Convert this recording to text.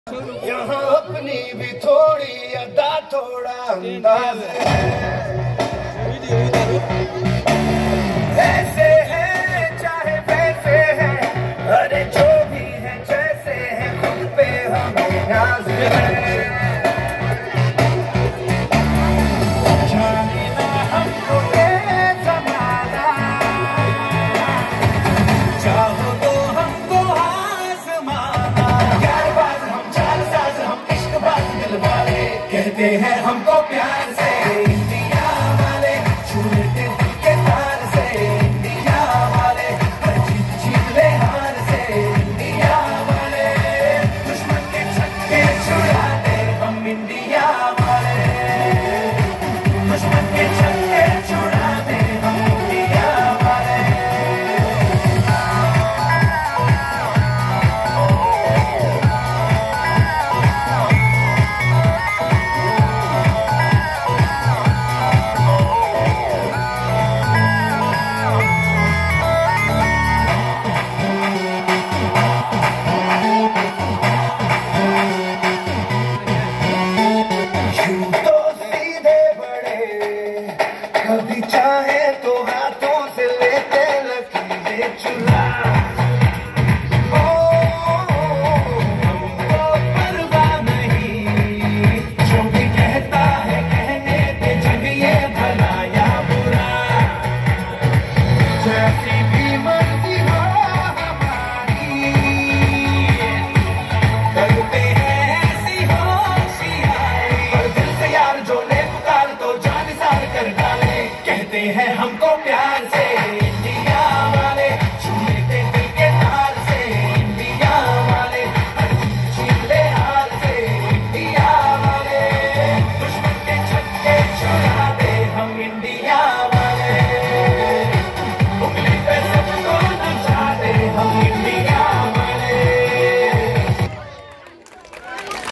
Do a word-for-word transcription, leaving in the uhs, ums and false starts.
यहाँ अपनी भी थोड़ी अदा थोड़ा अंदाज है, ऐसे है चाहे वैसे है, अरे जो भी है जैसे है खुद पे हमें नाज है। जाने ना हमको ये ज़माना, चाहो तो हमको आज़माना। यारबाज़ हम, चालसाज़ हम, इश्क़बाज़ दिलवाले, कहते हैं हमको प्यार से इंडिया वाले, छू लेते दिल के तार से इंडिया वाले, हर जीत जीत ले हार से इंडिया वाले, दुश्मन के छक्के छुड़ाते हम इंडिया वाले, दुश्मन के छक्के छुड़ाते हम इंडिया वाले। कभी चाहे तो हाथों से लेते लकीरें चुरा, ओ हमको परवाह नहीं, जो भी कहता है कहने दे, जग ये भला या बुरा, जैसी भी मर्जी हो हमारी, करते हैं ऐसी होशियारी, और दिल से यार जो ले पुकार तो जान निसार कर डाले, कहते हैं हमको प्यार